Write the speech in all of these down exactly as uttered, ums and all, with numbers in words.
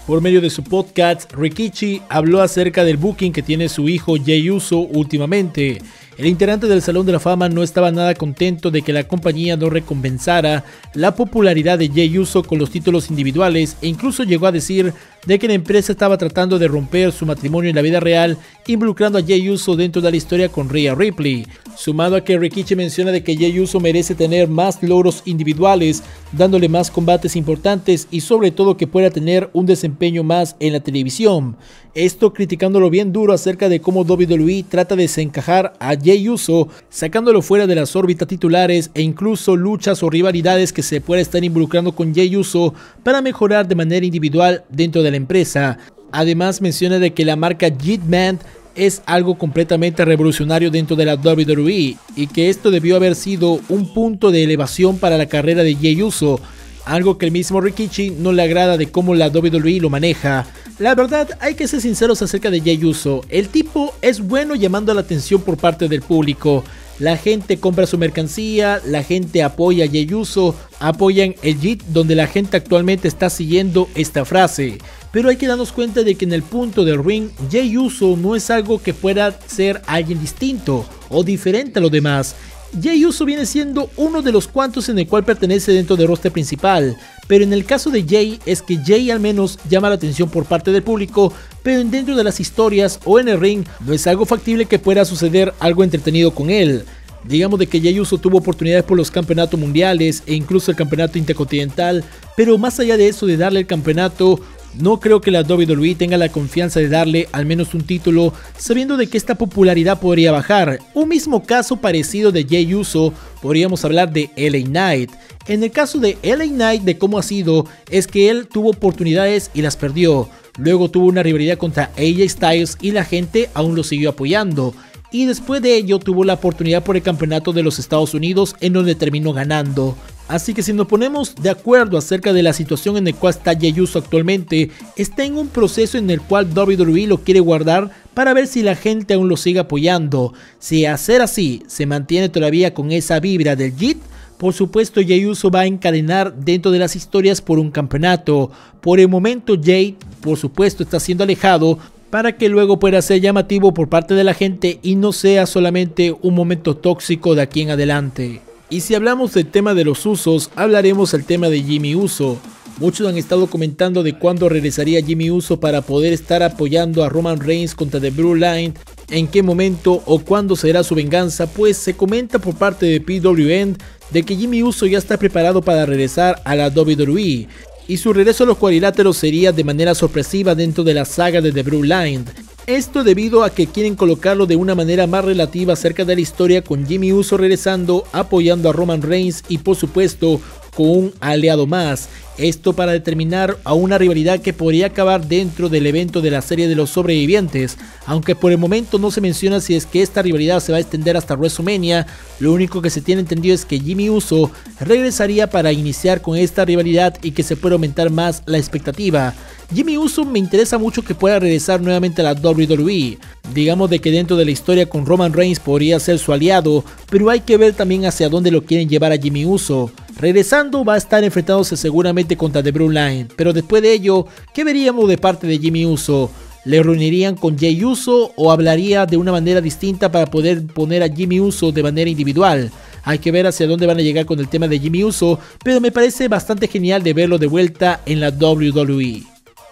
Por medio de su podcast, Rikishi habló acerca del booking que tiene su hijo Jey Uso últimamente. El integrante del Salón de la Fama no estaba nada contento de que la compañía no recompensara la popularidad de Jey Uso con los títulos individuales e incluso llegó a decir de que la empresa estaba tratando de romper su matrimonio en la vida real, involucrando a Jey Uso dentro de la historia con Rhea Ripley. Sumado a que Rikishi menciona de que Jey Uso merece tener más logros individuales, dándole más combates importantes y sobre todo que pueda tener un desempeño más en la televisión. Esto criticándolo bien duro acerca de cómo doble u doble u E trata de desencajar a Jey Uso, sacándolo fuera de las órbitas titulares e incluso luchas o rivalidades que se pueda estar involucrando con Jey Uso para mejorar de manera individual dentro de la empresa. Además menciona de que la marca Jitman es algo completamente revolucionario dentro de la doble u doble u E y que esto debió haber sido un punto de elevación para la carrera de Jey Uso, algo que el mismo Rikishi no le agrada de cómo la doble u doble u E lo maneja. La verdad, hay que ser sinceros acerca de Jey Uso. El tipo es bueno llamando la atención por parte del público. La gente compra su mercancía, la gente apoya a Jey Uso, apoyan el J I T, donde la gente actualmente está siguiendo esta frase. Pero hay que darnos cuenta de que en el punto del ring, Jey Uso no es algo que pueda ser alguien distinto o diferente a los demás. Jey Uso viene siendo uno de los cuantos en el cual pertenece dentro del roster principal, pero en el caso de Jey es que Jey al menos llama la atención por parte del público, pero dentro de las historias o en el ring no es algo factible que pueda suceder algo entretenido con él. Digamos de que Jey Uso tuvo oportunidades por los campeonatos mundiales e incluso el campeonato intercontinental, pero más allá de eso de darle el campeonato, no creo que la doble u doble u E tenga la confianza de darle al menos un título, sabiendo de que esta popularidad podría bajar. Un mismo caso parecido de Jey Uso, podríamos hablar de L A Knight. En el caso de L A Knight, de cómo ha sido, es que él tuvo oportunidades y las perdió. Luego tuvo una rivalidad contra A J Styles y la gente aún lo siguió apoyando. Y después de ello tuvo la oportunidad por el campeonato de los Estados Unidos, en donde terminó ganando. Así que si nos ponemos de acuerdo acerca de la situación en la cual está Jey Uso actualmente, está en un proceso en el cual doble u doble u E lo quiere guardar para ver si la gente aún lo sigue apoyando. Si a ser así se mantiene todavía con esa vibra del J I T, por supuesto Jey Uso va a encadenar dentro de las historias por un campeonato. Por el momento Jey, por supuesto, está siendo alejado para que luego pueda ser llamativo por parte de la gente y no sea solamente un momento tóxico de aquí en adelante. Y si hablamos del tema de los Usos, hablaremos del tema de Jimmy Uso. Muchos han estado comentando de cuándo regresaría Jimmy Uso para poder estar apoyando a Roman Reigns contra The Bloodline, en qué momento o cuándo será su venganza, pues se comenta por parte de P W N de que Jimmy Uso ya está preparado para regresar a la doble u doble u E. Y su regreso a los cuadriláteros sería de manera sorpresiva dentro de la saga de The Bloodline. Esto debido a que quieren colocarlo de una manera más relativa acerca de la historia, con Jimmy Uso regresando, apoyando a Roman Reigns y por supuesto con un aliado más. Esto para determinar a una rivalidad que podría acabar dentro del evento de la serie de los sobrevivientes, aunque por el momento no se menciona si es que esta rivalidad se va a extender hasta WrestleMania. Lo único que se tiene entendido es que Jimmy Uso regresaría para iniciar con esta rivalidad y que se pueda aumentar más la expectativa. Jimmy Uso me interesa mucho que pueda regresar nuevamente a la doble u doble u E. Digamos de que dentro de la historia con Roman Reigns podría ser su aliado, pero hay que ver también hacia dónde lo quieren llevar a Jimmy Uso. Regresando va a estar enfrentándose seguramente contra The Bloodline, pero después de ello, ¿qué veríamos de parte de Jimmy Uso? ¿Le reunirían con Jey Uso o hablaría de una manera distinta para poder poner a Jimmy Uso de manera individual? Hay que ver hacia dónde van a llegar con el tema de Jimmy Uso, pero me parece bastante genial de verlo de vuelta en la doble u doble u E.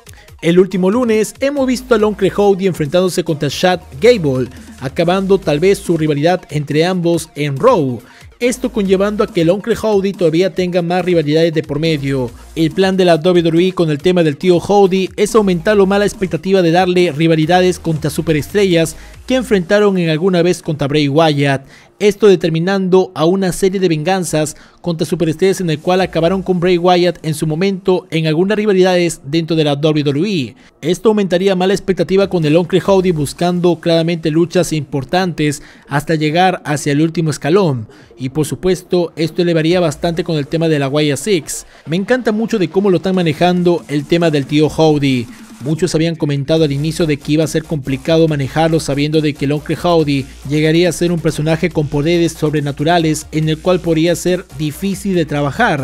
El último lunes hemos visto a Uncle Howdy enfrentándose contra Chad Gable, acabando tal vez su rivalidad entre ambos en Raw. Esto conllevando a que el Uncle Howdy todavía tenga más rivalidades de por medio. El plan de la doble u doble u E con el tema del tío Howdy es aumentar lo más la expectativa de darle rivalidades contra superestrellas que enfrentaron en alguna vez contra Bray Wyatt. Esto determinando a una serie de venganzas contra superestrellas en el cual acabaron con Bray Wyatt en su momento en algunas rivalidades dentro de la doble u doble u E. Esto aumentaría más la expectativa con el Uncle Howdy buscando claramente luchas importantes hasta llegar hacia el último escalón. Y por supuesto esto elevaría bastante con el tema de la Wyatt Six. Me encanta mucho de cómo lo están manejando el tema del tío Howdy. Muchos habían comentado al inicio de que iba a ser complicado manejarlo, sabiendo de que el Uncle Howdy llegaría a ser un personaje con poderes sobrenaturales en el cual podría ser difícil de trabajar.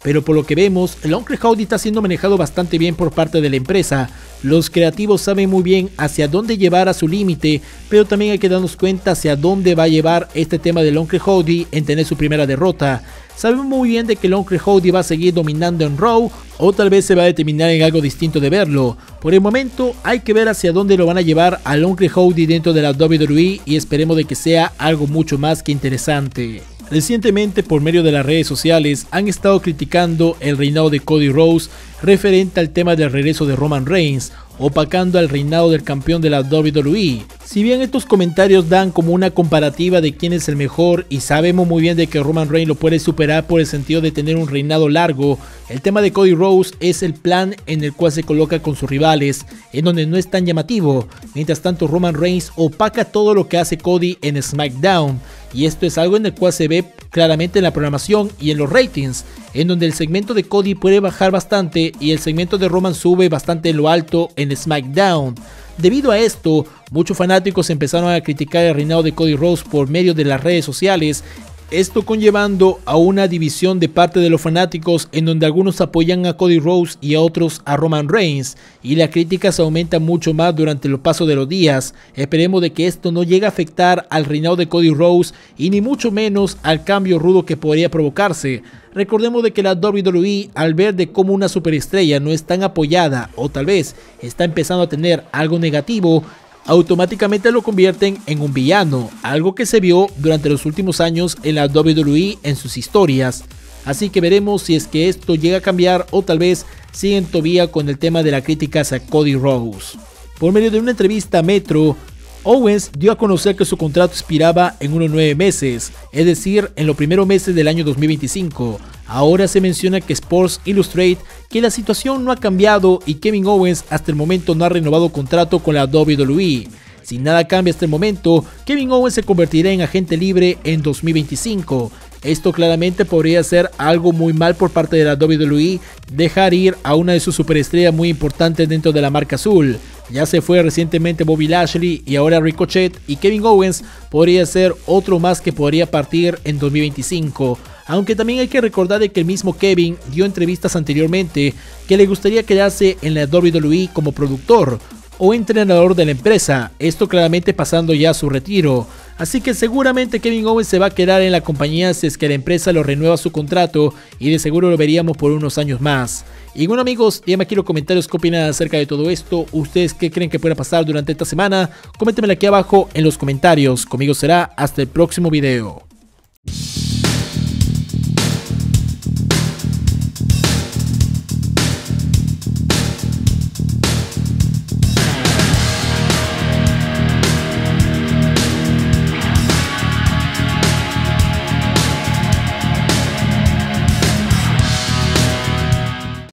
pero por lo que vemos, el Uncle Howdy está siendo manejado bastante bien por parte de la empresa. Los creativos saben muy bien hacia dónde llevar a su límite, pero también hay que darnos cuenta hacia dónde va a llevar este tema del Uncle Howdy en tener su primera derrota. Sabemos muy bien de que el Uncle Howdy va a seguir dominando en Raw, o tal vez se va a determinar en algo distinto de verlo. Por el momento hay que ver hacia dónde lo van a llevar al Uncle Howdy dentro de la W W E y esperemos de que sea algo mucho más que interesante. Recientemente, por medio de las redes sociales, han estado criticando el reinado de Cody Rhodes referente al tema del regreso de Roman Reigns, opacando al reinado del campeón de la W W E. Si bien estos comentarios dan como una comparativa de quién es el mejor y sabemos muy bien de que Roman Reigns lo puede superar por el sentido de tener un reinado largo, el tema de Cody Rhodes es el plan en el cual se coloca con sus rivales, en donde no es tan llamativo. Mientras tanto, Roman Reigns opaca todo lo que hace Cody en SmackDown, y esto es algo en el cual se ve claramente en la programación y en los ratings, en donde el segmento de Cody puede bajar bastante y el segmento de Roman sube bastante en lo alto en SmackDown. Debido a esto, muchos fanáticos empezaron a criticar el reinado de Cody Rhodes por medio de las redes sociales, esto conllevando a una división de parte de los fanáticos en donde algunos apoyan a Cody Rhodes y a otros a Roman Reigns, y la crítica se aumenta mucho más durante los pasos de los días. Esperemos de que esto no llegue a afectar al reinado de Cody Rhodes y ni mucho menos al cambio rudo que podría provocarse. Recordemos de que la W W E, al ver de cómo una superestrella no es tan apoyada o tal vez está empezando a tener algo negativo, automáticamente lo convierten en un villano, algo que se vio durante los últimos años en la W W E en sus historias. Así que veremos si es que esto llega a cambiar o tal vez siguen todavía con el tema de la crítica hacia Cody Rhodes. Por medio de una entrevista a Metro, Owens dio a conocer que su contrato expiraba en unos nueve meses, es decir, en los primeros meses del año dos mil veinticinco. Ahora se menciona que Sports Illustrated que la situación no ha cambiado y Kevin Owens hasta el momento no ha renovado contrato con la W W E. Si nada cambia hasta el momento, Kevin Owens se convertirá en agente libre en dos mil veinticinco. Esto claramente podría ser algo muy mal por parte de la W W E, dejar ir a una de sus superestrellas muy importantes dentro de la marca azul. Ya se fue recientemente Bobby Lashley y ahora Ricochet, y Kevin Owens podría ser otro más que podría partir en dos mil veinticinco. Aunque también hay que recordar de que el mismo Kevin dio entrevistas anteriormente que le gustaría quedarse en la W W E como productor o entrenador de la empresa, esto claramente pasando ya a su retiro. Así que seguramente Kevin Owens se va a quedar en la compañía si es que la empresa lo renueva su contrato, y de seguro lo veríamos por unos años más. Y bueno amigos, déjenme aquí los comentarios qué opinan acerca de todo esto. ¿Ustedes qué creen que pueda pasar durante esta semana? Coméntenme aquí abajo en los comentarios. Conmigo será hasta el próximo video.